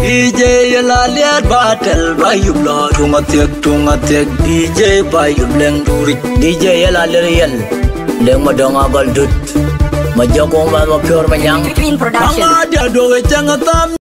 DJ Yalalia Battle by you blood tungatek DJ by you bleng duri DJ Yalalia Leng madonga baldut Majako ma pure manyang Production. Dia do jangatam